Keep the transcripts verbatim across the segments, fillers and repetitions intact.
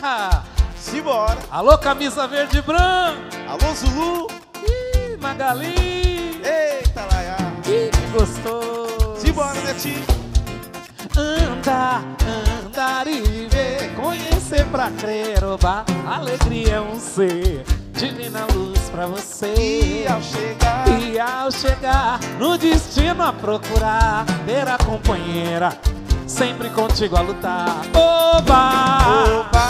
Simbora. Alô, camisa verde e branca. Alô, Zulu. Ih, Magali. Eita, Laia. Ih, que gostoso. Simbora, Netinho. Andar, andar e viver, conhecer pra crer, oba. Alegria é um ser, divina luz pra você. E ao chegar, E ao chegar no destino a procurar, ter a companheira, sempre contigo a lutar. Oba! oba,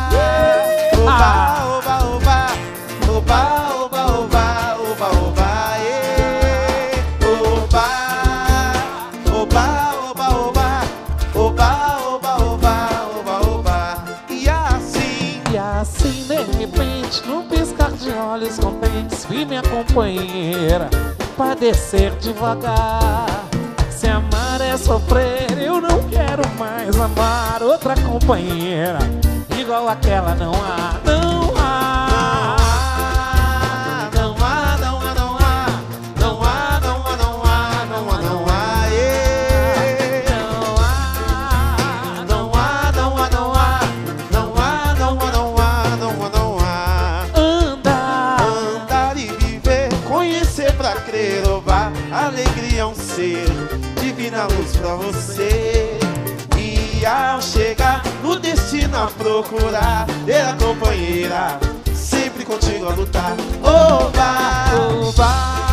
oba, oba, oba, oba, oba, oba, oba, oba, ê. Oba, oba, oba, oba, oba, oba, oba, oba, oba. E assim, E assim de repente, num piscar de olhos contentes, vi minha companheira padecer devagar. Se amar é sofrer, eu não quero mais amar outra companheira igual aquela não há, não há. não há, não há, não há, não há, não há, não há, não há, não há, ê. Não há, Não há, não há, não há, não há, não há, não há, não há, não há. andar, Andar e viver, conhecer pra crer, oba. Alegria é um ser, divina luz pra você. E ao chegar no destino a procurar, ter a companheira, sempre contigo a lutar. Oba, oba,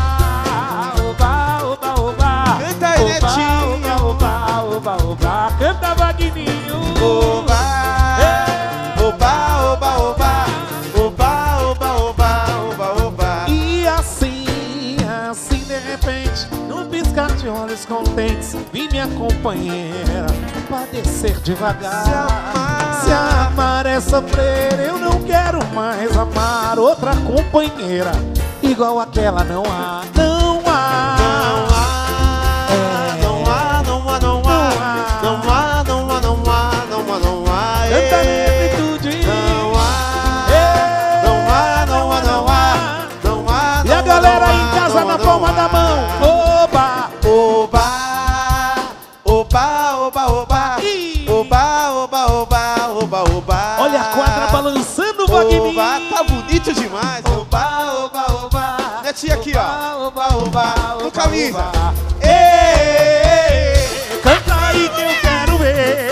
oba, oba, oba. Canta aí, Netinho. Oba, oba, oba, oba. Canta, Vagninho. oba, oba, oba, oba, oba, oba, oba, oba, oba. E assim, assim de repente, num piscar de olhos contentes, vi minha companheira padecer devagar. Se amar. Se amar é sofrer, eu não quero mais amar outra companheira igual aquela não há, não há. Não há, não há, não há, não há, não há, não há, não há, não há, não há, Canta ê. negritude. Não há, não há, não há, não há, não há. E a galera aí em casa na palma da mão. Oba! Oba, oba, oba, oba, Ih. oba, oba, oba, oba, oba. Olha a quadra balançando, Vagninho. Oba, tá bonito demais. Oba, oba, oba. Netinho aqui, ó. Oba, oba, No oba, camisa. oba. Ei, Canta aí que eu quero ver.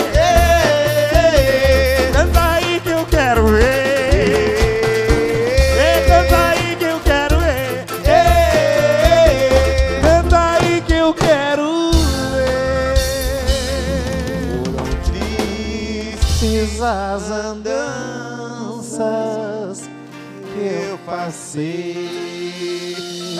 ei, Canta aí que eu quero ver. Ei, canta aí que eu quero ver. ei. Canta aí que eu quero ver. Tristes As andanças que eu passei.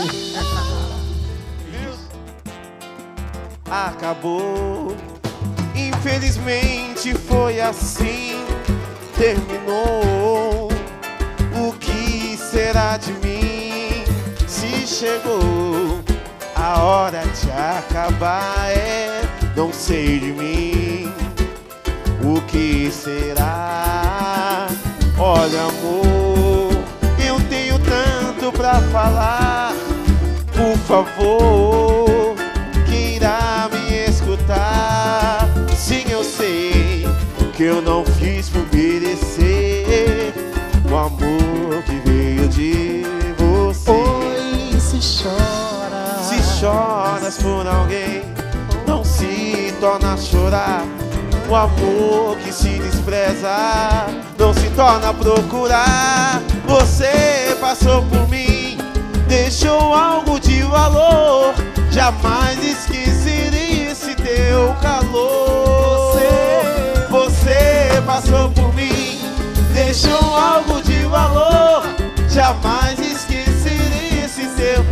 Acabou, infelizmente foi assim, terminou. O que será de mim se chegou a hora de acabar? É, não sei de mim. O que será? Olha, amor, eu tenho tanto pra falar. Por favor, quem irá me escutar? Sim, eu sei que eu não fiz por merecer o amor que veio de você. Oi, se chora. Se choras por alguém, não se torna a chorar. O amor que se despreza não se torna a procurar. Você passou por mim, deixou algo de valor. Jamais esquecerei esse teu calor. Você, você passou por mim, deixou algo de valor. Jamais esquecerei esse teu.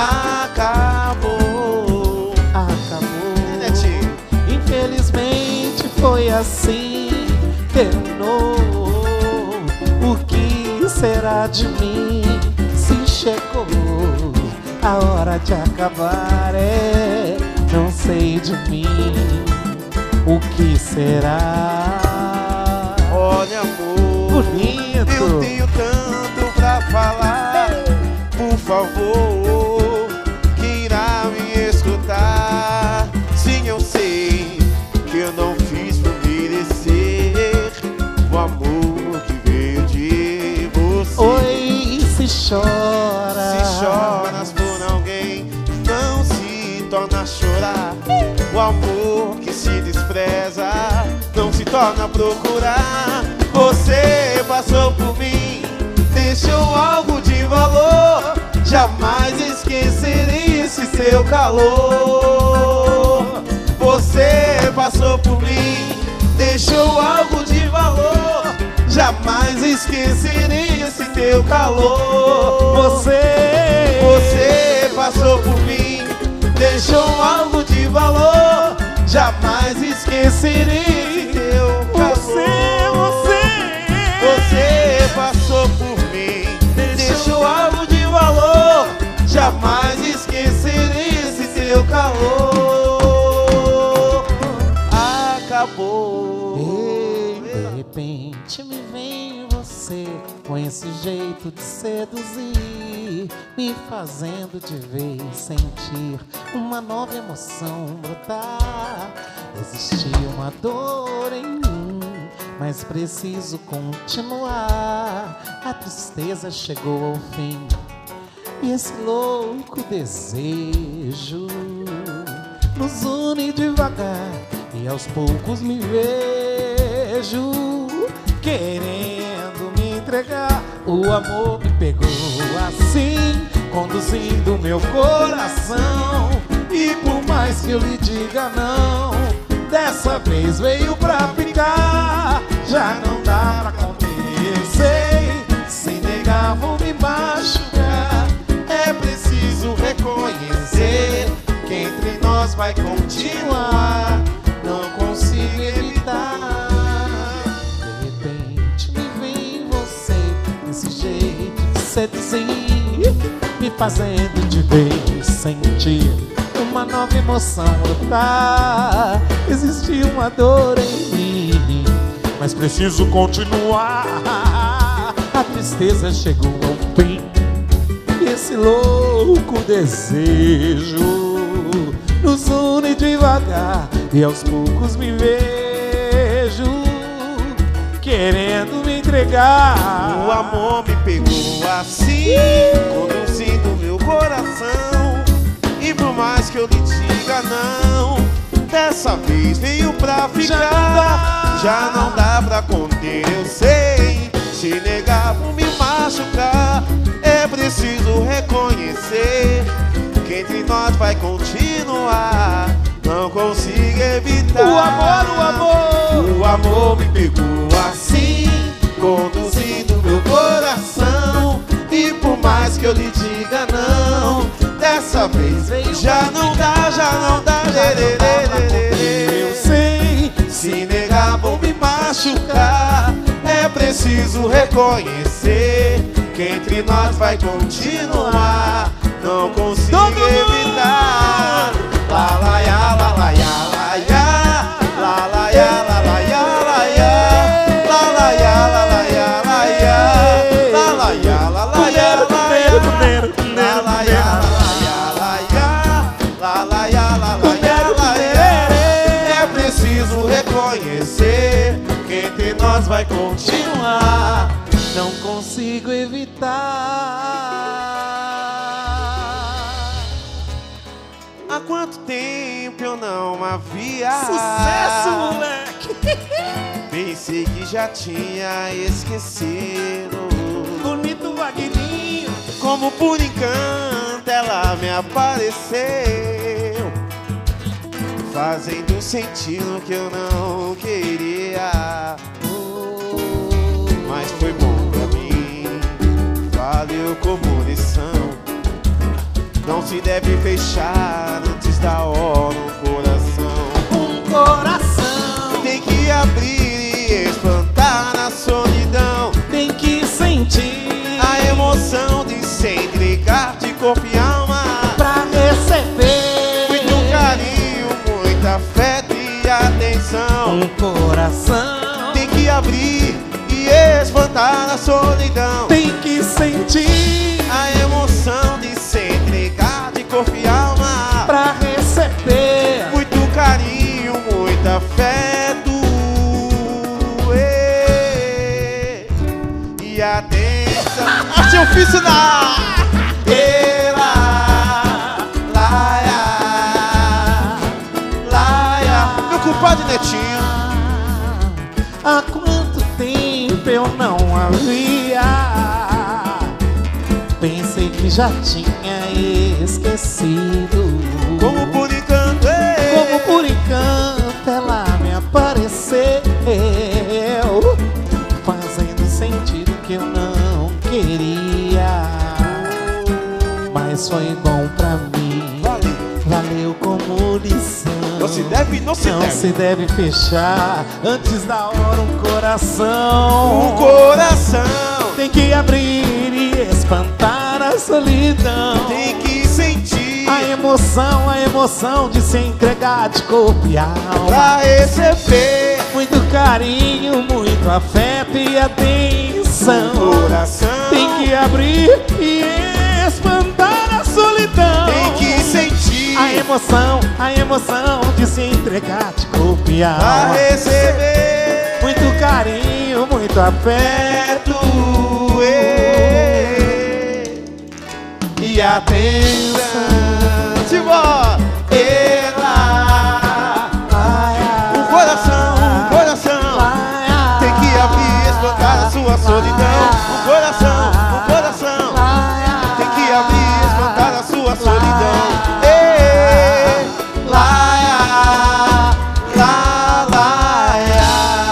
Acabou. Acabou. Netinho. Infelizmente foi assim, terminou. O que será de mim se chegou a hora de acabar? É, não sei de mim. O que será? Olha, amor, Bonito. eu tenho tanto pra falar. Por favor, quem irá me escutar? Sim, eu sei que eu não fiz por merecer o amor que torna a procurar. Você passou por mim, deixou algo de valor. Jamais esquecerei esse seu calor. Você passou por mim, deixou algo de valor. Jamais esquecerei esse teu calor. Você, você passou por mim, deixou algo de valor. Jamais esquecerei esse teu calor. Você, você, você passou por mim, deixou algo de valor. Jamais esquecerei esse teu calor. Acabou. Ei, de repente me vem você com esse jeito de seduzir, me fazendo de vez sentir uma nova emoção brotar. Existia uma dor em mim, mas preciso continuar. A tristeza chegou ao fim e esse louco desejo nos une devagar e aos poucos me vejo querendo me entregar. O amor me pegou assim, conduzindo meu coração. E por mais que eu lhe diga não, dessa vez veio pra ficar. Já não dá pra conter, eu sei. Se negar vou me machucar. É preciso reconhecer que entre nós vai continuar. Não consigo evitar. De repente me vem você, desse jeito de seduzir, me fazendo de vez sentir uma nova emoção brotar. Existia uma dor em mim, mas preciso continuar. A tristeza chegou ao fim e esse louco desejo nos une devagar e aos poucos me vejo querendo me entregar. O amor me pegou assim, conduzindo meu coração. E por mais que eu lhe diga não, dessa vez veio pra ficar. Já não dá pra conter, eu sei. Se negar vou me machucar. É preciso reconhecer que entre nós vai continuar. Não consigo evitar. O amor, o amor, o amor me pegou assim, conduzindo meu coração. E por mais que eu lhe diga não, dessa vez já não dá, já não dá. Eu sei. Se negar vou me machucar. É preciso reconhecer que entre nós vai continuar. Não consigo evitar. La la ya, la la ya, la ya, la la ya, la la ya, la ya, la la ya, la la ya, la ya, la la ya, la la ya, la ya, la la ya, la la ya, la la ya, la ya. É preciso reconhecer que entre nós vai continuar. Não consigo evitar. Há quanto tempo eu não havia Sucesso, moleque! Pensei que já tinha esquecido. Bonito Vagninho. Como por encanto ela me apareceu, fazendo sentir o que eu não queria. Mas foi bom pra mim, valeu como lição. Não se deve fechar antes da hora um coração. Um coração tem que abrir e espantar na solidão. tem que sentir a emoção de se entregar de corpo e alma pra receber muito carinho, muita afeto e atenção. um coração Tem que abrir e espantar na solidão. tem que sentir a emoção de se entregar de corpo e alma pra receber muito carinho, muito afeto e, e atenção. Achei o ofício na ela, laia, laia. Meu compadre Netinho, Há quanto tempo eu não havia. Pensei que já tinha esquecido. Como por encanto, Como por encanto ela me apareceu, fazendo sentido que eu não queria. Mas foi bom pra mim, Valeu. valeu como lição. Não se deve, não se Não deve. se deve fechar antes da hora um coração. O coração Tem que abrir e espantar a solidão. tem que sentir A emoção, a emoção de se entregar de corpo e alma. pra receber. Muito carinho, muito afeto e atenção. O coração Tem que abrir e espantar a solidão. tem que sentir A emoção, a emoção de se entregar de corpo e pra alma. receber. Muito carinho, muito afeto e atenção. Simbora! Ela, o coração, o coração tem que abrir e espantar a sua solidão. O coração, o coração tem que abrir e espantar a sua solidão. Ei, laia, lá, laia.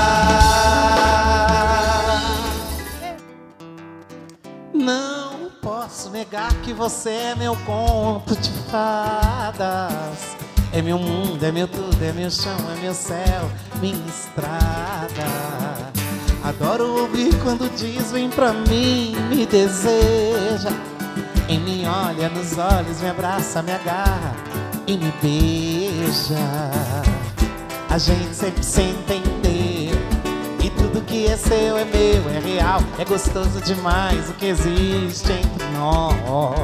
Não posso negar que você é meu conto de fadas. É meu mundo, é meu tudo, é meu chão, é meu céu, minha estrada. Adoro ouvir quando diz vem pra mim, me deseja. E me olha nos olhos, me abraça, me agarra e me beija. A gente sempre sem entender, e tudo que é seu é meu, é real. É gostoso demais o que existe entre nós.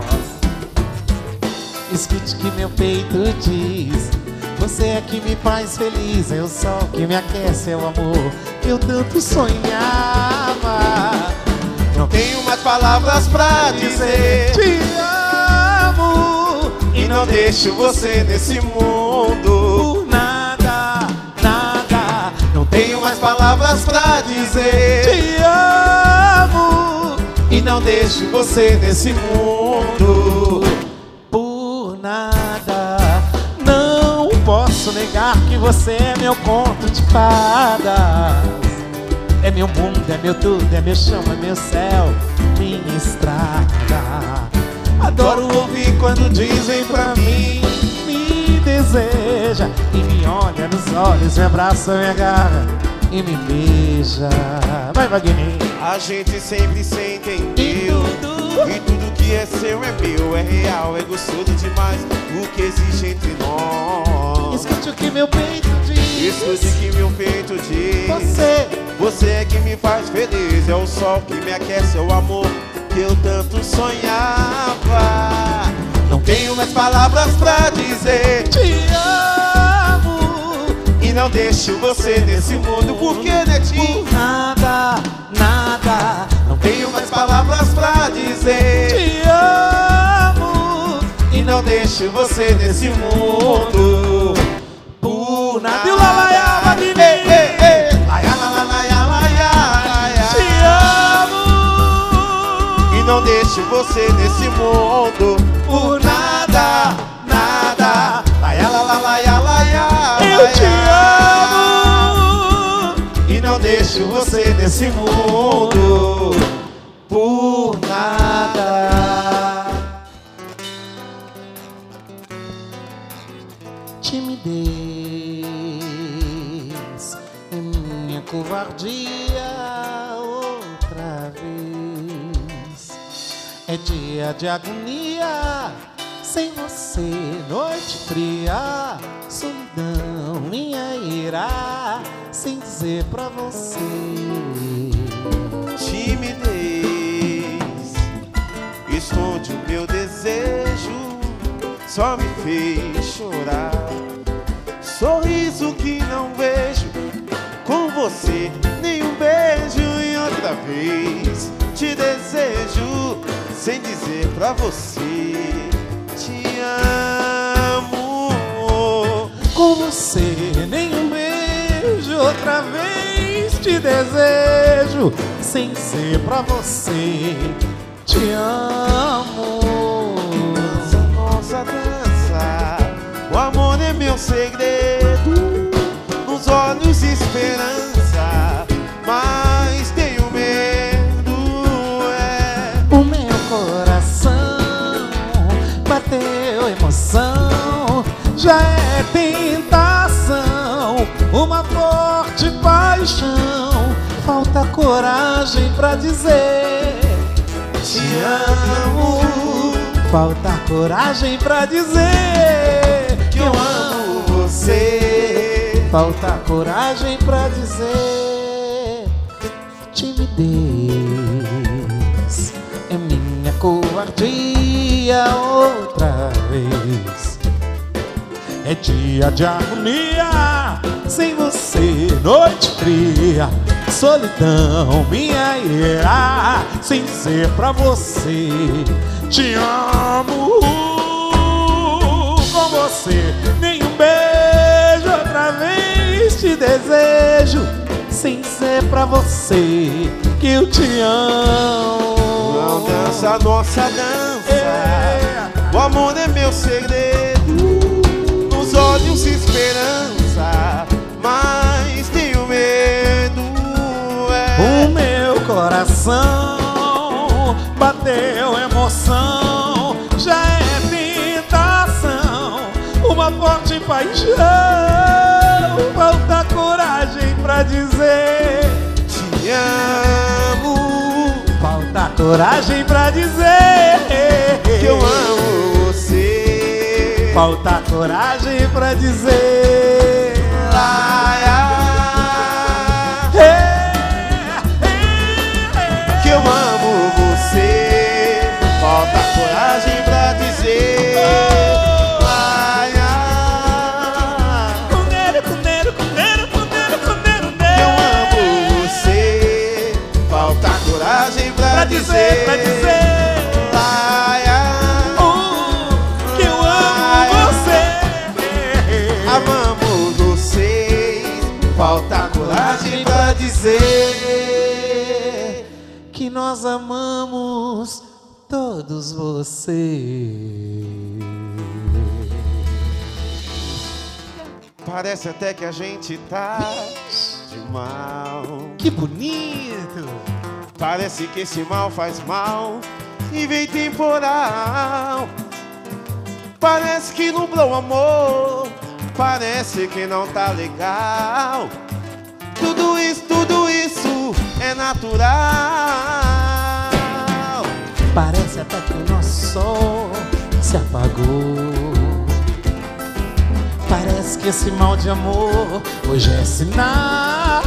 Escute que meu peito diz, você é que me faz feliz. É o sol que me aquece, é o amor que eu tanto sonhava. Não tenho mais palavras pra dizer Te amo e não deixo você nesse mundo. por nada, nada. Não Tenho mais palavras pra dizer te amo e não deixo você nesse mundo. por nada. Não posso negar que você é meu conto de fadas. É meu mundo, é meu tudo, é meu chão, é meu céu, minha estrada. Adoro ouvir quando dizem pra mim, me deseja. E me olha nos olhos, me abraça, me agarra e me beija. Vai, Wagner. A gente sempre se entendeu e tudo que é seu é meu, é real, é gostoso demais o que existe entre nós. Escute o que meu peito diz. Escute que meu peito diz. Você, Você é que me faz feliz, é o sol que me aquece, é o amor que eu tanto sonhava. Não tenho mais palavras pra dizer te amo e não deixo você nesse mundo. Por que, Netinho? por nada, nada. Não tenho mais palavras pra dizer Te amo e não deixo você nesse mundo. por nada. E o Lalaiá, Wagner. Ei, ei, ei. Laia, la, la, laia, laia, laia. Te amo E não deixo você nesse mundo. Por nada, nada. Laia, la, la, laia, laia, eu te laia. amo E não deixo você nesse mundo. Por nada. Timidez é minha covardia outra vez. É dia de agonia sem você, noite fria, solidão, minha ira, sem dizer pra você. Timidez esconde o meu desejo, só me fez chorar. Sorriso que não vejo com você, nenhum beijo. E outra vez te desejo sem dizer pra você te amo. Com você, nenhum beijo outra vez te desejo, sem ser pra você. Te amo. Dança, nossa dança, o amor é meu segredo. Nos olhos esperança, mas tenho medo. É o meu coração bateu emoção, já é tentação, uma forte paixão. Falta coragem pra dizer te amo. Falta coragem pra dizer que eu amo você. Falta coragem pra dizer timidez é minha covardia. Outra vez é dia de agonia, sem você noite fria, solidão minha ira, sem ser pra você. Te amo. Com você nenhum beijo, outra vez te desejo, sem ser pra você que eu te amo. Não dança, nossa dança, é. O amor é meu segredo. Nos olhos esperança, mas tenho medo. É. O meu coração bateu emoção, já é tentação, uma forte paixão. Falta coragem pra dizer te amo. Falta coragem pra dizer que eu amo você. Falta coragem pra dizer ai, ai, que eu amo você. Falta coragem pra dizer ai, ai, Cuneiro, cuneiro, cuneiro, cuneiro, cuneiro, que eu amo você. Falta coragem pra, pra dizer, dizer, pra dizer ai, ai, uh, que eu amo ai, você. amamos vocês. Falta coragem pra dizer que nós amamos todos vocês. Parece até que a gente tá de mal. Que bonito! Parece que esse mal faz mal e vem temporal. Parece que nublou o amor, parece que não tá legal. Tudo isso, tudo isso é natural. Parece até que o nosso sol se apagou. Parece que esse mal de amor hoje é sinal,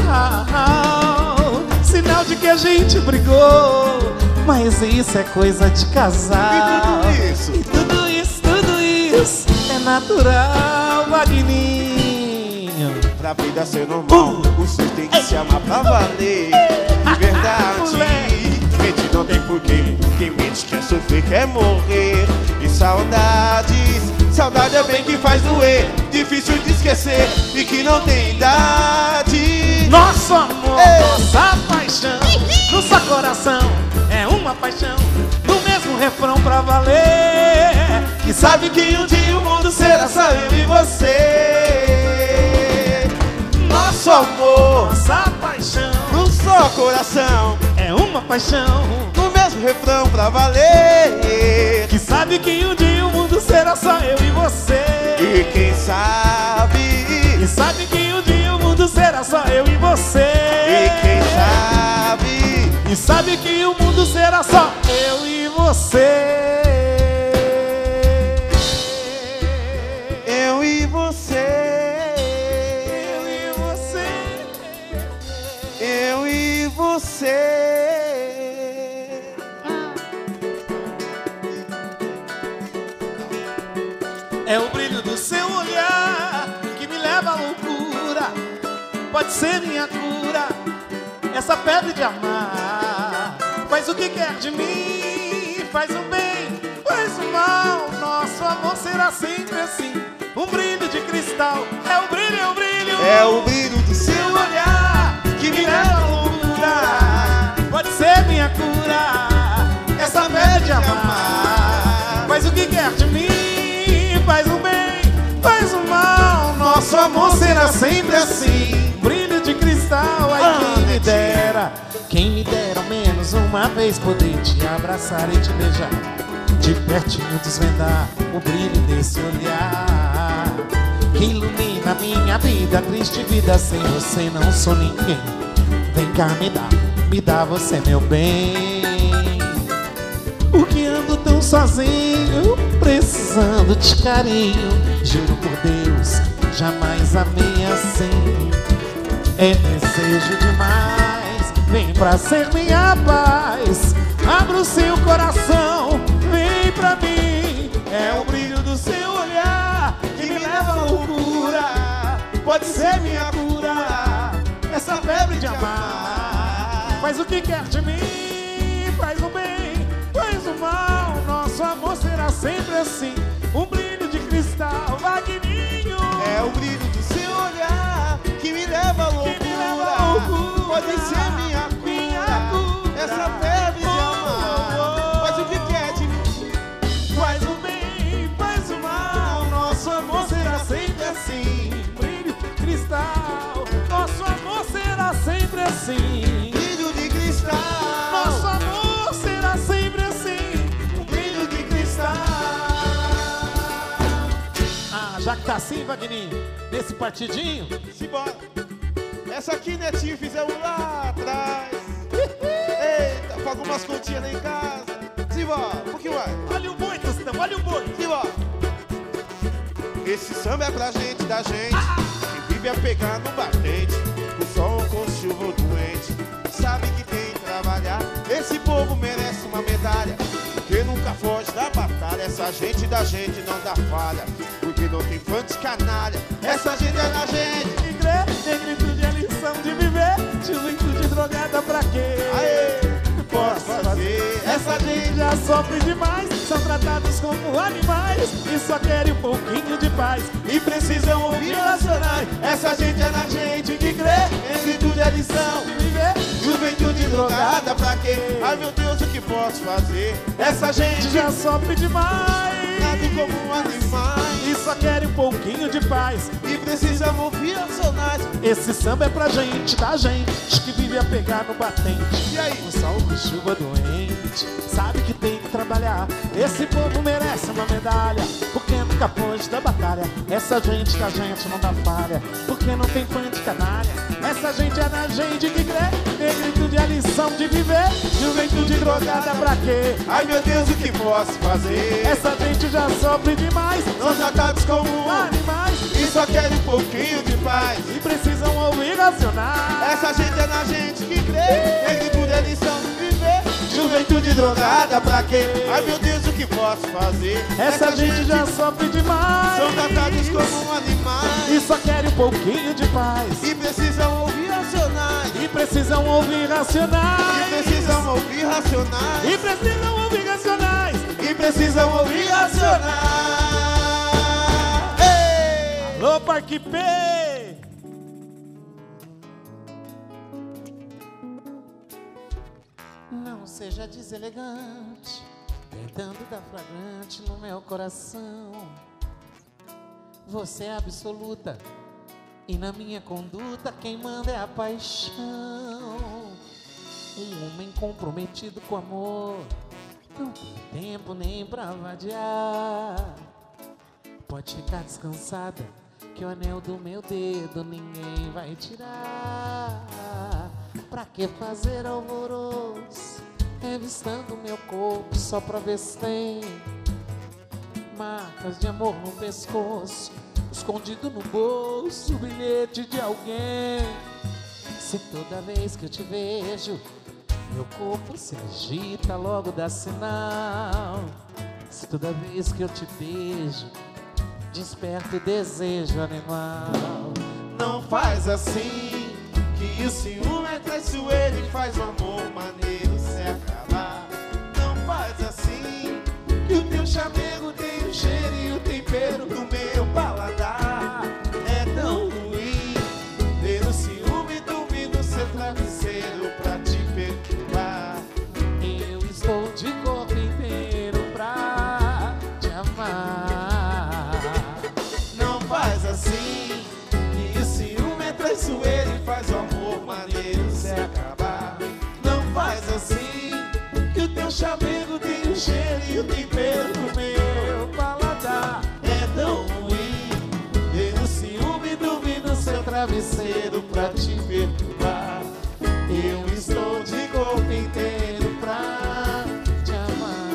sinal de que a gente brigou, mas isso é coisa de casal. E tudo isso, E tudo isso, tudo isso é natural, Wagninho. pra vida ser normal, Uh. o senhor tem que se amar pra valer. De verdade, mente não tem porquê. Quem mente quer sofrer, quer morrer. E saudades, saudade é bem que faz doer. Difícil de esquecer e que não tem idade. Nosso amor, Ei. nossa paixão, nosso coração é uma paixão, no mesmo refrão pra valer. Que sabe que um dia o mundo será só eu e você. Nosso amor, Nossa paixão num só coração, é uma paixão, no mesmo refrão pra valer. que sabe que um dia o mundo será só eu e você. E quem sabe, E sabe que um dia o mundo será só eu e você. e quem sabe, E sabe que o mundo será só eu e você. eu e você, Eu e você. eu e você. É o brilho do seu olhar que me leva à loucura. Pode ser minha cura, essa febre de amar. Faz o que quer de mim, faz o bem, faz o mal. Nosso amor será sempre assim, um brilho de cristal. É o brilho, é o brilho, É o brilho do seu olhar que me leva amor será sempre assim. Brilho de cristal, ai quem me dera. Quem me dera ao menos uma vez poder te abraçar e te beijar, de pertinho desvendar o brilho desse olhar que ilumina minha vida, triste vida. Sem você não sou ninguém. Vem cá, me dá, me dá você meu bem. Por que ando tão sozinho, precisando de carinho? Juro por Deus, jamais amei assim. É desejo demais, vem pra ser minha paz. Abra o seu coração, vem pra mim. É o brilho do seu olhar que me leva à loucura. Pode ser minha cura, essa febre de amar. Faz o que quer de mim, faz o bem, faz o mal. Nosso amor será sempre assim. Um brilho de cristal, magninho. É o brilho do seu olhar que me leva à loucura. Que me leva à loucura. Pode ser minha cura, minha cura. Essa febre de amar. Faz o que quer de mim, faz o bem, faz o mal. Nosso amor será sempre assim. Brilho de cristal, nosso amor será sempre assim. Brilho de cristal, nosso amor será sempre assim. Um brilho de cristal. Ah, já que tá assim, Vagninho, nesse partidinho, simbora. Essa aqui, Netinho, fizemos lá atrás. Eita, paga umas continhas lá em casa. Simbora, um pouquinho mais. Olha o boi, Tostão, olha o boi. Simbora. Esse samba é pra gente, da gente, ah, que vive a pegar no batente, o sol com chuva doente, sabe que tem que trabalhar. Esse povo merece uma medalha, porque nunca foge da batalha. Essa gente da gente não dá falha, porque não tem fã de canalha. Essa gente é da gente. Negritude é lição de viver, juventude drogada pra quê? Aê, posso fazer. Essa gente já sofre demais, são tratados como animais e só querem um pouquinho de paz e precisam ouvir nacionais. Essa gente é da gente que crê, negritude é lição de viver, juventude drogada pra quê? Ai meu Deus, o que posso fazer? Essa gente já sofre demais, como animais e só querem um pouquinho de paz e precisam ouvir nacionais. Esse samba é pra gente, da gente que vive a pegar no batente. E aí? O sol com chuva doente, sabe que tem que trabalhar. Esse povo merece uma medalha, porque nunca foge da batalha. Essa gente da gente não dá falha, porque não tem fã de canalha. Essa gente é da gente que crê, negritude é a lição de viver, juventude drogada pra quê? Ai meu Deus, o que posso fazer? Essa gente já sofre demais, são tratados como animais e só querem um pouquinho de paz e precisam ouvir nacionais. Essa gente é na gente que crê, negritude é lição de viver, juventude drogada pra quê? Ai meu Deus, o que posso fazer? Essa, Essa gente, gente já sofre demais, são tratados como animais e só querem um pouquinho de paz e precisam ouvir racionais. E precisam ouvir racionais. E precisam ouvir racionais. E precisam ouvir racionais. E precisam ouvir racionais. Ei! Alô, Parque P! Não seja deselegante, tentando dar flagrante no meu coração. Você é absoluta e na minha conduta quem manda é a paixão. Um homem comprometido com amor não tem tempo nem pra vadiar. Pode ficar descansada que o anel do meu dedo ninguém vai tirar. Pra que fazer alvoroço revistando meu corpo só pra ver se tem marcas de amor no pescoço, escondido no bolso, o bilhete de alguém. Se toda vez que eu te vejo meu corpo se agita, logo dá sinal. Se toda vez que eu te beijo desperta o desejo animal. Não faz assim, que o ciúme é traiçoeiro e faz o amor maneiro se acabar. Não faz assim, que o teu chamego tem o cheiro e o tempero do meu paladar. É tão ruim ver o ciúme dormir no seu travesseiro pra te perturbar. Eu estou de corpo inteiro pra te amar. Não faz assim, traiçoeiro e faz o amor maneiro se acabar. Não faz assim, que o teu chamego tem o cheiro e o tempero do meu paladar. É tão ruim ter o ciúme dormir no seu travesseiro pra te perturbar. Eu estou de corpo inteiro pra te amar.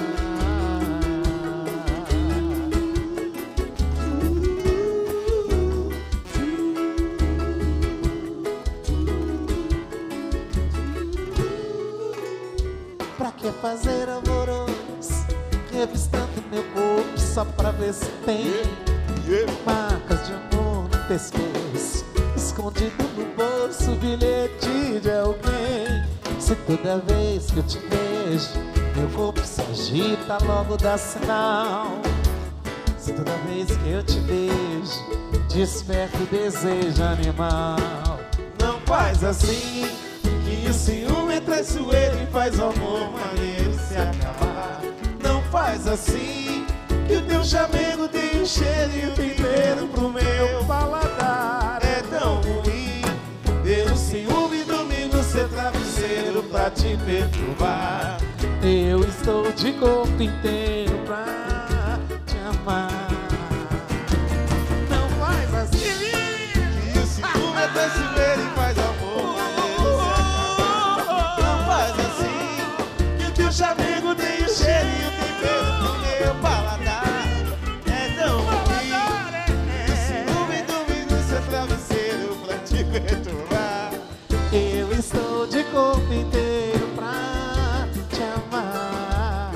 Pra que fazer amoroso, revistando meu corpo só pra ver se tem marcas de amor no pescoço, escondido no bolso, bilhete de alguém. Se toda vez que eu te vejo, meu corpo se agita, logo dá sinal. Se toda vez que eu te vejo, desperta o desejo animal. Não faz assim, que o ciúme é traiçoeiro e faz o amor maneiro se acabar. Não faz assim, que o teu chamego tem o cheiro e o tempero pro meu paladar. É tão ruim ter o ciúme dormir no seu travesseiro pra te perturbar. Eu estou de corpo inteiro pra te amar. Não faz assim, que o ciúme é traiçoeiro e faz amor maneiro se acabar. Não faz assim, que o teu chamego tem o cheiro e o tempero pro meu paladar. É tão ruim ter o ciúme dormir no seu travesseiro pra te perturbar. Eu estou de corpo inteiro pra te amar.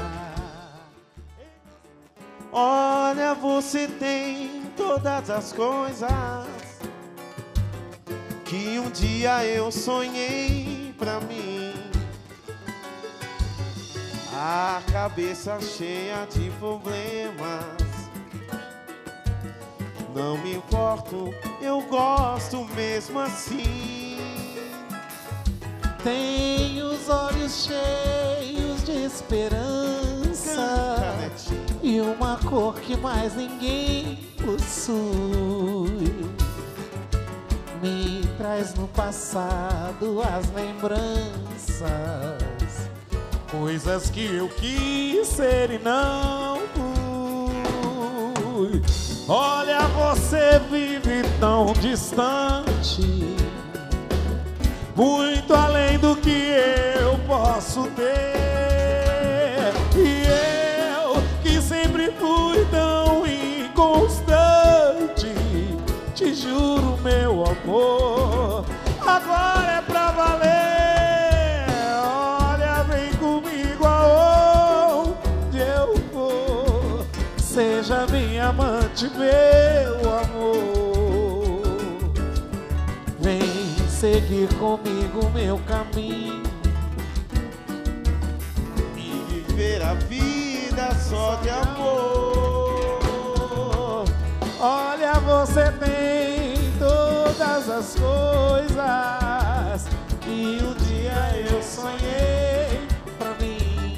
Olha, você tem todas as coisas que um dia eu sonhei pra mim. A cabeça cheia de problemas, não me importo, eu gosto mesmo assim. Tem os olhos cheios de esperança e uma cor que mais ninguém possui. Me traz no passado as lembranças, coisas que eu quis ser e não fui. Olha, você vive tão distante, muito além do que eu posso ter. E eu, que sempre fui tão inconstante, te juro, meu amor, agora é pra valer. Olha, vem comigo aonde eu for, seja minha amante, meu amor. Vem seguir comigo meu caminho e viver a vida só de amor. Olha, você tem todas as coisas que um dia eu sonhei pra mim.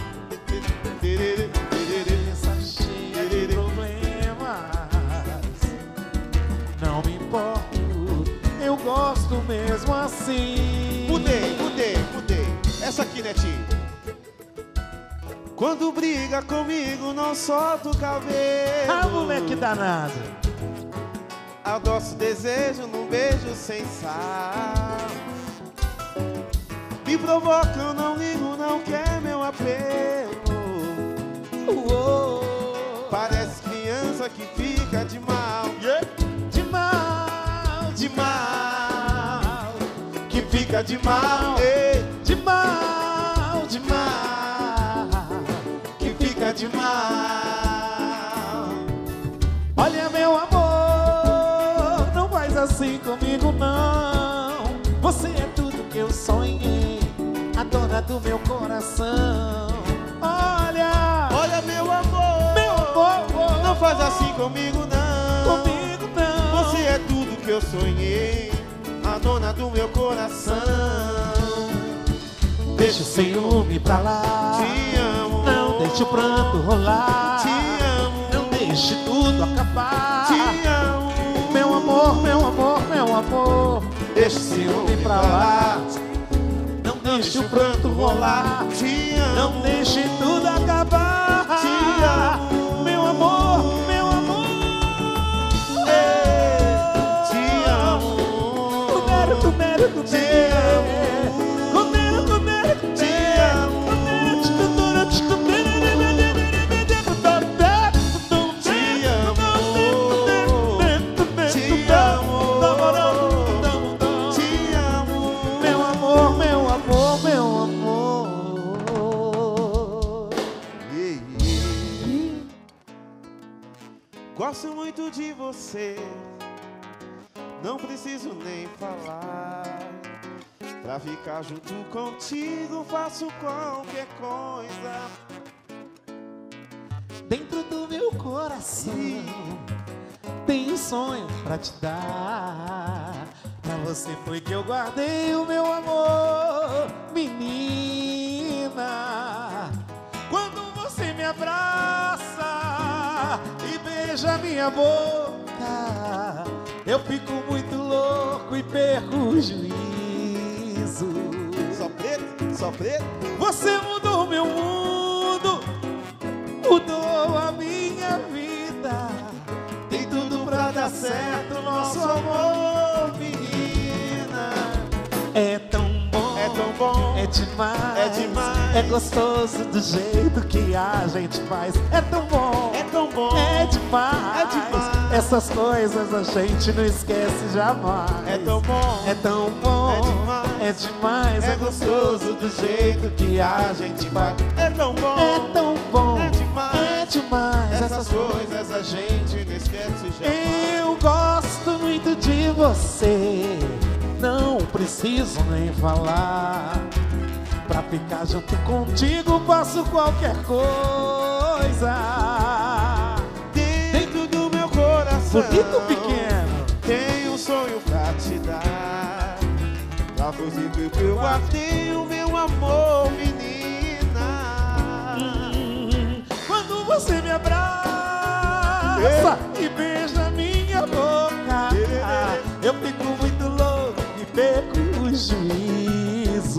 Cabeça cheia de problemas, não me importo, eu gosto mesmo assim. Mudei, mudei, mudei. Essa aqui, Netinho. Quando briga comigo, não solta o cabelo. Ah, moleque danado. Adoço o desejo num beijo sem sal. Me provoca, eu não ligo, não quer meu apelo. Uou. Parece criança que fica de mal, Yeah. de mal, de mal, que fica de mal, ei, De mal, de mal, que fica de mal. olha, meu amor, não faz assim comigo não. Você é tudo que eu sonhei, a dona do meu coração. Olha, Olha, meu amor, meu amor, não faz assim comigo não. comigo não. Você é tudo que eu sonhei, a dona do meu coração. Deixa o ciúme pra lá, Te amo, não deixe o pranto rolar, te amo, não deixe tudo acabar. te amo, Meu amor, meu amor, meu amor, deixa o ciúme pra lá. Não deixe o pranto rolar. Te amo, não deixe tudo acabar. Te amo, meu amor, meu amor. Ei, te amo. Cumero, cumero, cumero. Te amo. Cumero, cumero, cumero. Te amo. Gosto muito de você, não preciso nem falar. Pra ficar junto contigo faço qualquer coisa. Dentro do meu coração tem um sonho pra te dar. Pra você foi que eu guardei o meu amor, menina. Quando você me abraça e beija minha boca, eu fico muito louco e perco o juízo. Só preto, só preto. Você mudou meu mundo, mudou a minha vida. Tem tudo pra dar certo, nosso amor, menina. É tão bom, É tão bom, é demais, é demais. é gostoso do jeito que a gente faz. É tão bom, é tão bom, é demais, é demais. Essas coisas a gente não esquece jamais. É tão bom, é tão bom, é demais, é demais, é gostoso do jeito que a gente faz. É tão bom, é tão bom, é demais, é demais. Essas coisas a gente não esquece jamais. Eu gosto muito de você, não preciso nem falar. Pra ficar junto contigo faço qualquer coisa. Dentro do meu coração, Bonito pequeno, tem um sonho pra te dar. Pra você que eu guardei o meu amor, menina. hum, quando você me abraça Ei. e beija minha boca, Ei. eu fico muito louco e perco o juízo.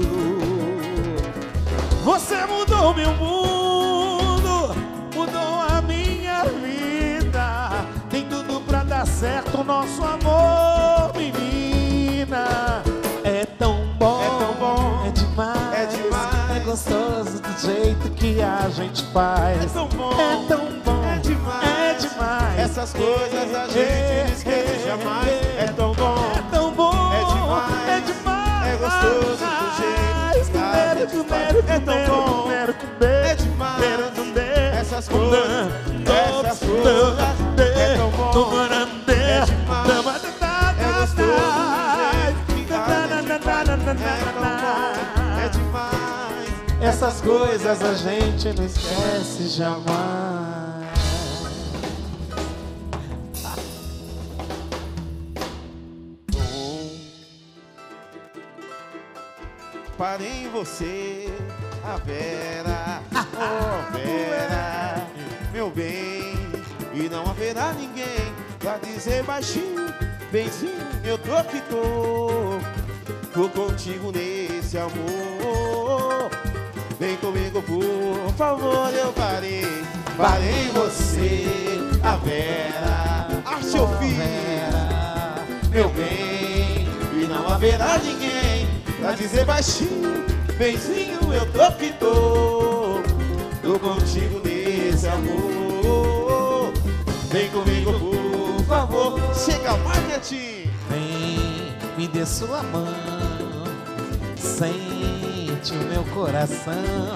Você mudou meu mundo, mudou a minha vida. Tem tudo pra dar certo o nosso amor, menina. É tão bom, É tão bom, é demais, é demais. é gostoso do jeito que a gente faz. É tão bom, é tão bom, é demais. é demais. Essas coisas a gente não esquece jamais. É tão bom, é tão bom, é demais. é demais. É gostoso do jeito que a gente faz. É tão bom, é demais. Essas coisas, essas coisas. É tão bom, é demais. É gostoso do jeito que a gente faz. É tão bom, é demais. Essas coisas a gente não esquece jamais. Parei em você, a Vera, oh Vera, meu bem, e não haverá ninguém pra dizer baixinho, benzinho, eu tô que tô, tô contigo nesse amor, vem comigo por favor, eu parei, parei em você, a Vera, a seu filho, meu bem, e não haverá ninguém pra dizer baixinho, benzinho, eu tô que tô, tô contigo nesse amor, vem comigo por favor, chega mais quietinho. Vem, me dê sua mão, sente o meu coração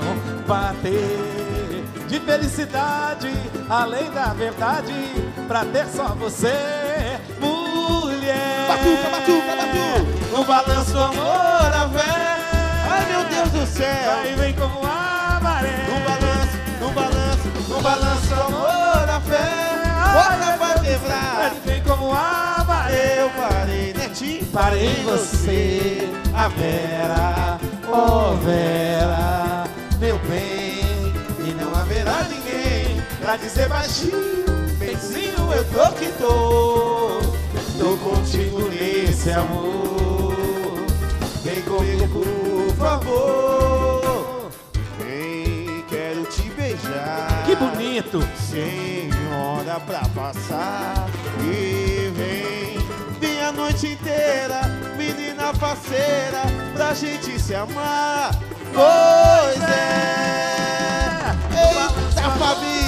bater de felicidade, além da verdade, pra ter só você, mulher. Batuca, batuca, batuca. No balanço amor a fé. Ai meu Deus do céu. Vai e vem como a maré. No balanço, no balanço, no balanço amor a fé. Bora pra quebrar. Vai e vem como a maré. Eu parei, Netinho. Parei em você, a Vera, oh Vera, meu bem, E não haverá ninguém pra dizer baixinho, benzinho, eu tô que tô, tô contigo nesse amor. Por favor, vem, quero te beijar. Que bonito! Sem hora pra passar. E vem, vem a noite inteira, menina parceira, pra gente se amar. Pois é. Eita, Fabi!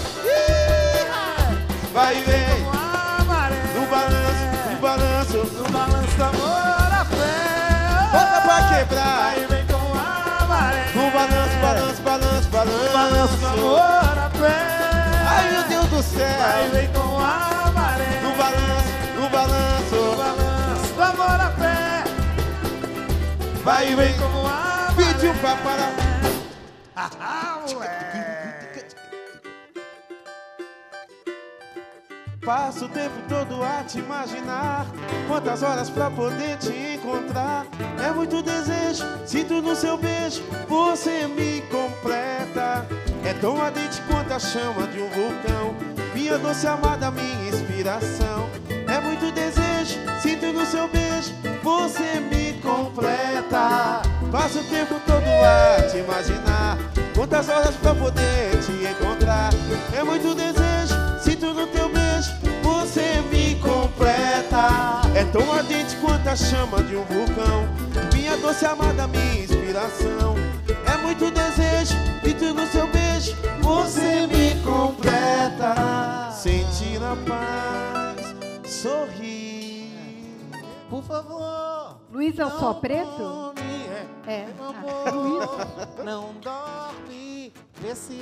Vai e vem. No balanço, no balanço, No balanço do amor a fé. bota pra quebrar. Vai e vem com a maré. No balanço, balanço, balanço, balanço. No balanço do amor a fé. Ai, meu Deus do Vai e céu. vem com a maré. No balanço, no No balanço. balanço do amor a fé. Vai e vem. com a Pediu pra parar. Ah, moleque. Passo o tempo todo a te imaginar. Quantas horas pra poder te encontrar. É muito desejo, sinto no seu beijo. Você me completa. É tão ardente quanto a chama de um vulcão. Minha doce amada, minha inspiração. É muito desejo, sinto no seu beijo. Você me completa. Passo o tempo todo a te imaginar. Quantas horas pra poder te encontrar. É muito desejo, sinto no teu beijo. Você me completa. É tão ardente quanto a chama de um vulcão. Minha doce amada, minha inspiração. É muito desejo, sinto no seu beijo. Você me completa. Sentir a paz, sorrir. Por favor. Luiz é o só não preto? dorme, é. É. Meu Ah, amor, não dorme, vê se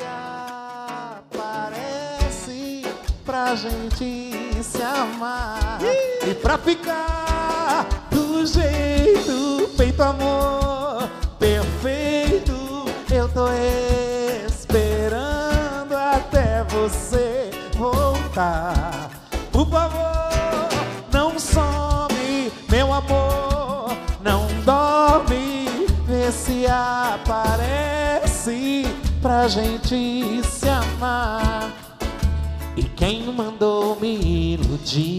aparece pra gente se amar. E pra ficar do jeito feito, amor perfeito, eu tô esperando até você voltar. Por favor, não some, meu amor, não dorme, vê se aparece pra gente se amar. E quem mandou me iludir?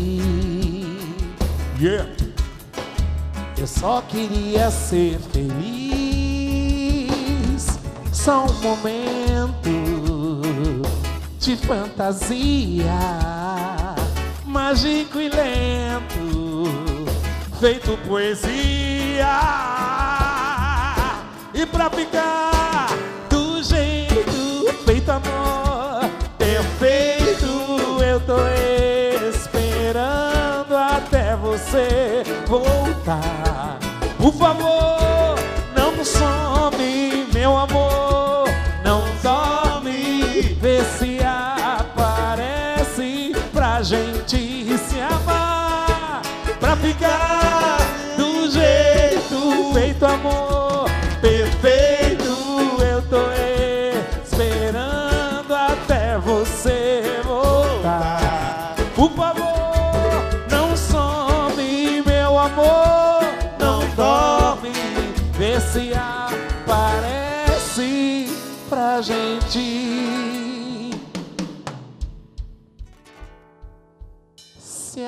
Yeah. Eu só queria ser feliz, só um momento de fantasia, mágico e lento, feito poesia. E pra ficar do jeito feito, amor perfeito, eu tô esperando até você voltar. Por favor, não some, meu amor, não dorme, vê se aparece pra gente se amar. Pra ficar do jeito feito, amor perfeito, eu tô esperando até você voltar. Por favor, não some, meu amor, não dorme, vê se aparece pra gente se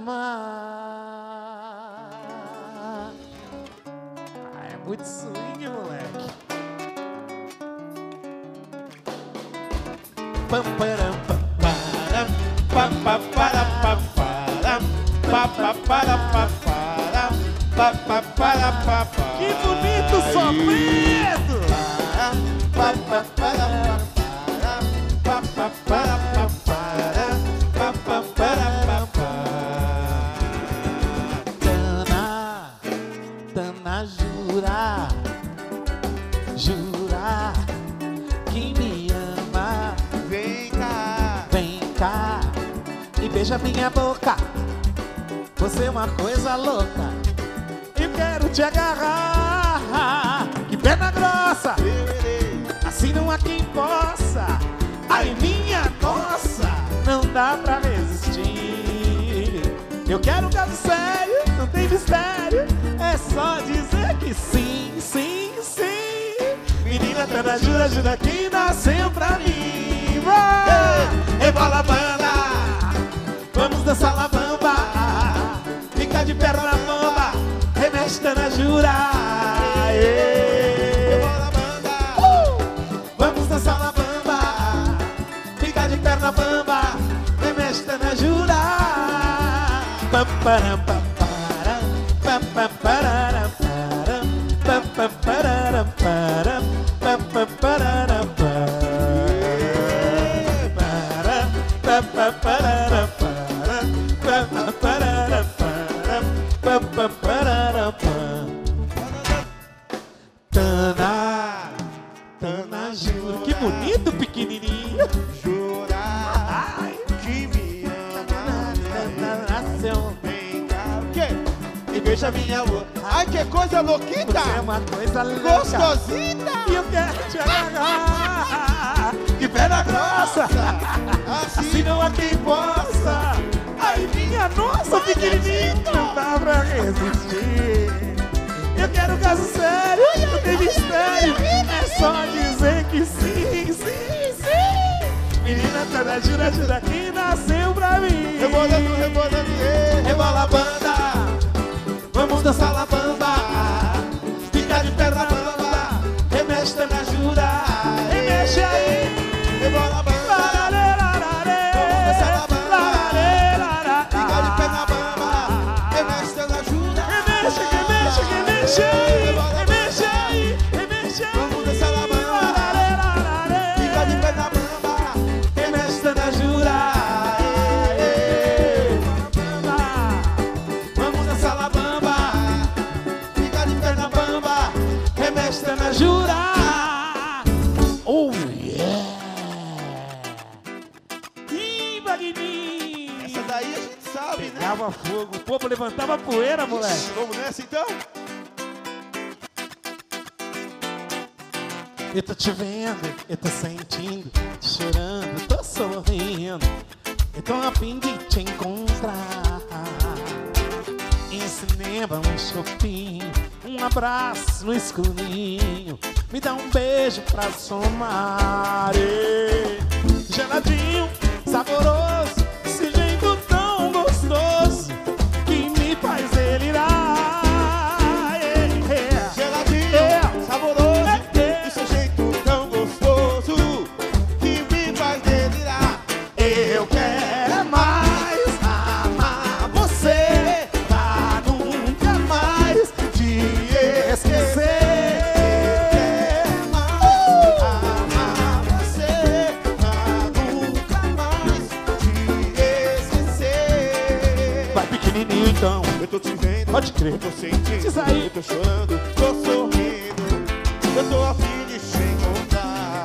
amar. Ah, é muito swing, moleque. Pam, param, pam, param, pam, pam, para, pam, param, pam, pam, para, pam, param, pam, pam, para, pam, param. Que bonito, só preto! Pam, pam, para, pam, param, pam, pam, para, pam, param, pam, pam, para, pam, param. Tana, Tana, jura, jura que me ama. Vem cá, Vem cá e beija minha boca. Você é uma coisa louca. Eu quero te agarrar. Que perna grossa, eu irei. assim não há quem possa. Ai, minha nossa, não dá pra resistir. Eu quero um caso sério, não tem mistério. É só dizer que sim, sim, sim. Menina, Tana, jura, jura que nasceu pra mim. Rebola a banda, vamos dançar la bamba. Fica de perna na bamba, remexe, Tana, jura. Tana, Tana, jura. Que bonito, pequenininho. Jura que me ama. Nasceu. Vem cá, o quê? E beija minha boca. Ai, que coisa louquita. Você é uma coisa louca. Gostosita. E eu quero te agarrar. Que perna grossa. Assim não há quem possa. Ai, minha nossa, pequenininho. Não dá pra resistir. Eu quero caso sério, não tem mistério. É só dizer que sim, sim, sim. Menina, toda jura, jura que nasceu pra mim. Rebolando, rebolando, yeah. Rebola a banda, vamos dançar la bamba. Fica de perna bamba, remexe na jura. Remexe aí. Rebola a banda. Vamos dançar la bamba. Fica de perna bamba. Remexe na jura. Remexe, remexe, remexe aí. Remexe aí, remexe aí. Vamos dançar la bamba. Fica de perna bamba. Remexe na jura. Vamos dançar la bamba. Fica de perna bamba. Remexe na jura. Oh yeah. Ih, Magninho. Essa daí a gente sabe, né? Pegava fogo, o povo levantava poeira, moleque. Vamos nessa então? Eu tô te vendo, eu tô sentindo, tô chorando, tô sorrindo. Eu tô a fim de te encontrar. Em cinema, um shopping, um abraço no escurinho. Me dá um beijo pra somar. Ei, geladinho, saboroso, esse jeito tão gostoso que me faz delirar. Ei, ei. Geladinho, É. saboroso. Esse jeito tão gostoso que me faz delirar. Eu quero mais amar você pra nunca mais te esquecer. Amar você pra nunca mais te esquecer. Vai pequenininho então, Eu tô te vendo, pode crer. eu tô sentindo, Diz aí. eu tô chorando, tô sorrindo. Eu tô a fim de te encontrar.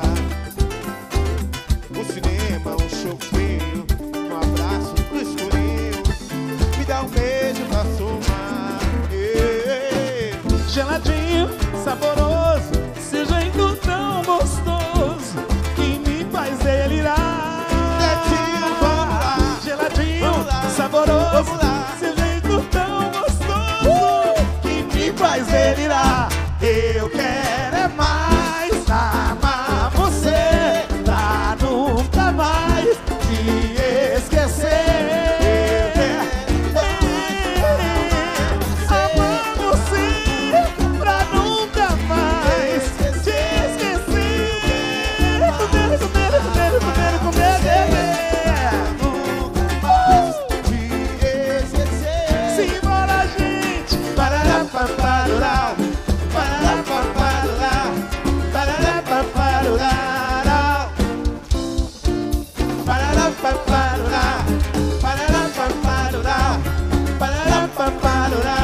Um cinema, um shopping, um abraço no escurinho. Me dá um beijo pra somar. Ei, Geladinho, saboroso, esse jeito tão gostoso que me faz delirar. Netinho, vamos lá. Geladinho, Vamos lá. saboroso, Vamos lá. esse jeito tão gostoso que me faz delirar. Eu quero é mais amar você pra nunca mais te esquecer. Amar você pra nunca mais te esquecer. Comer, comer, comer, comer, comer, beber. nunca mais te esquecer. Simbora, gente. Parará, paparurá. Parará, paparurá. Parará, paparurá. Parará, paparurá. Parará, paparurá. Parará, paparurá.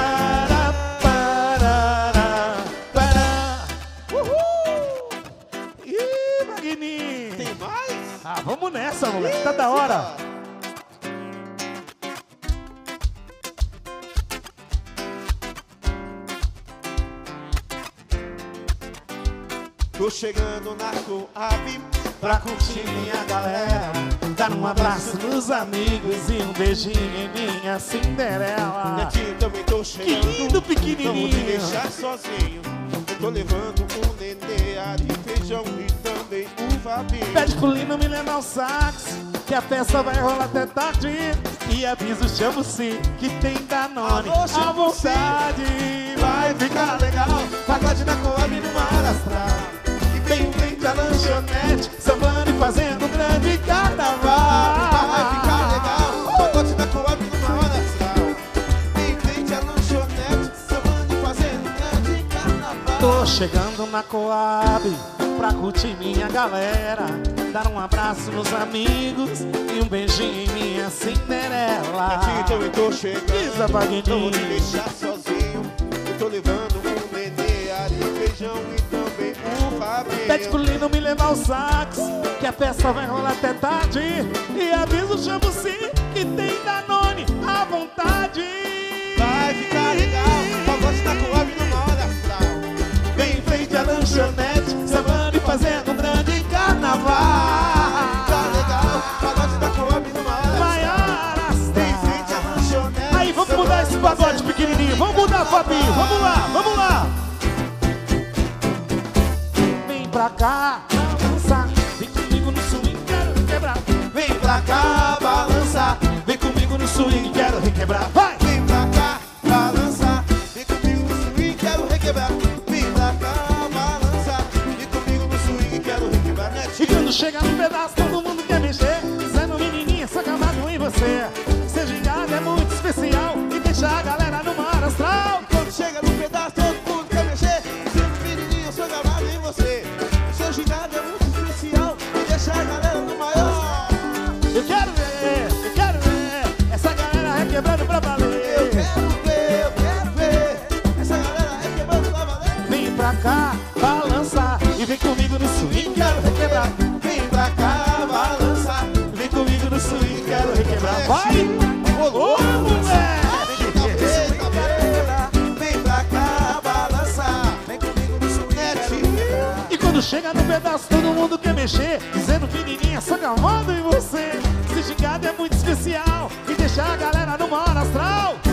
Parará, pará. Uhul! Ih, Magninho. Tem mais? Ah, vamos nessa, moleque. Tá da hora. Tô chegando na Coab Pra curtir minha galera, dar um abraço nos amigos e um beijinho em minha Cinderela. Netinho, também tô chegando. Que lindo, Não vou te pequenininho. deixar sozinho. Eu tô levando um nenê, ari, feijão e também uva vinho. Pede pro Lino me levar o sax, que a festa vai rolar até tarde. E avisa o Chamuci que tem Danone Alô, à Chamuci. vontade. Vai ficar legal, pagode na Coab no Mar Astral. E bem em frente à lanchonete, sambando e fazendo um grande carnaval. Vai ficar legal, pacote da Coab numa hora astral. Tô chegando na Coab pra curtir minha galera, dar um abraço nos amigos e um beijinho em minha Cinderela. Então eu tô chegando, Isa Bagni. não vou te deixar sozinho. Eu tô levando um nenê, ali, feijão e também um Fabinho. Pede pro Lino me levar o sax, que a festa vai rolar até tarde. E avisa o Chamuci que tem Danone à vontade. Vai ficar legal, pagode tá com ave numa hora astral. Vem em frente à lanchonete, sambando e fazendo um grande carnaval. Tá legal, pagode tá com ave numa hora Maior Vem em astral. frente à lanchonete. Aí, vamos mudar esse pagode pequenininho. Vamos mudar, Fabinho. Vamos lá, vamos lá. Vem pra cá, balançar. Vem comigo no swing, quero requebrar. Vem pra cá, balançar. Vem comigo no swing, quero requebrar. Vai! Vem pra cá, balançar. Vem comigo no swing, quero requebrar. Vem pra cá, balançar. Vem comigo no swing, quero requebrar. E quando chega no pedaço, todo mundo quer mexer. Dizendo, menininha, sou gamado em você. Seu gingado é muito especial e deixa a galera no mar astral. Quando chega no pedaço, todo mundo quer mexer. Sempre menininho, eu sou gravado em você. Seu gingado é muito especial e deixa a galera no maior. Eu quero ver, eu quero ver essa galera requebrando pra valer. Eu quero ver, eu quero ver essa galera requebrando pra valer. Vem pra cá, balançar e vem comigo no swing, quero requebrar. Vem pra cá, balançar. Vem comigo no swing, quero requebrar. Vai! Ô, Ô, moleque! Vem pra cá, balançar. Vem comigo no swing, quero requebrar. E quando chega no pedaço, todo mundo quer mexer. Dizendo, menininha, sou gamado em você. Esse gingado é muito especial e deixa a galera no mar astral.